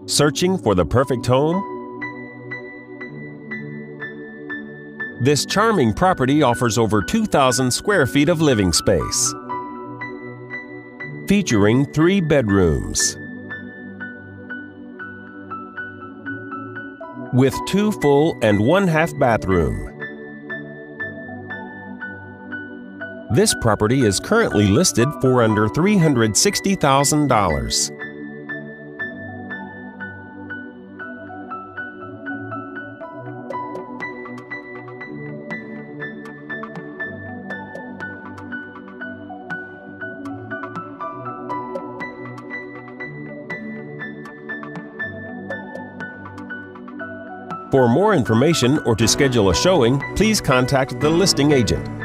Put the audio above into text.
Searching for the perfect home? This charming property offers over 2,000 square feet of living space, featuring 3 bedrooms with 2 full and 1/2 bathroom. This property is currently listed for under $360,000. For more information or to schedule a showing, please contact the listing agent.